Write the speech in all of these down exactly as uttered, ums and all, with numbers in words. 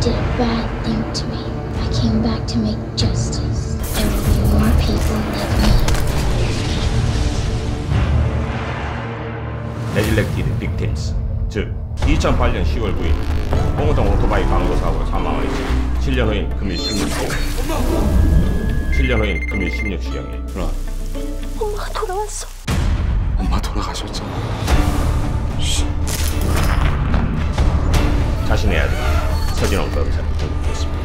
did a bad thing to me. I came back to make justice. There will be more people like me. 네글렉티드 빅팀스, 즉 이천팔 년 시월 구일 홍우동 오토바이 강도 사고로 사망을 했지. 칠 년 후인 금일 십육 시 칠 년 후인 금일 십육 시경에 누나, 엄마가 돌아왔어. 엄마 돌아가셨잖아. 자신의 아들 서진원 검사를 전국했습니다.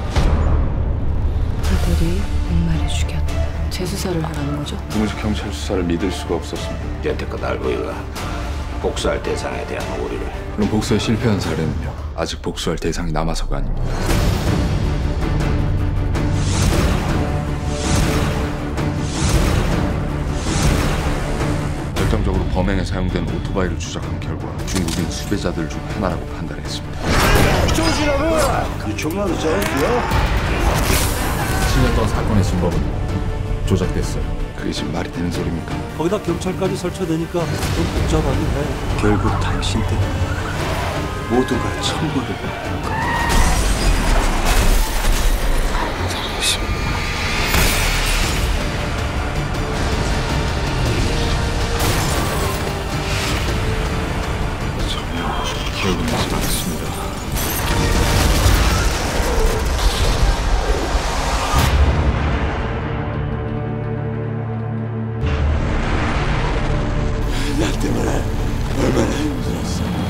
아들이 엄마를 죽였다. 재수사를 하라는 거죠? 무무직 경찰 수사를 믿을 수가 없었습니다. 여태껏 알고 있라 복수할 대상에 대한 오류를. 그럼 복수에 실패한 사례는요? 아직 복수할 대상이 남아서가 아닙니다. 결정적으로 범행에 사용된 오토바이를 추적한 결과 중국인 수배자들 중 하나라고 판단했습니다. 그 총알을 쏘였고요. 칠 년 동안 사건의 진범은 조작됐어요. 그게 지금 말이 되는 소리입니까? 거기다 경찰까지 설쳐대니까 좀 복잡하긴 해. 결국 당신 때문에 모두가 천벌을 받는 거. 전혀 기억이 나지 않습니다. 나 때문에 얼마나 힘들었어.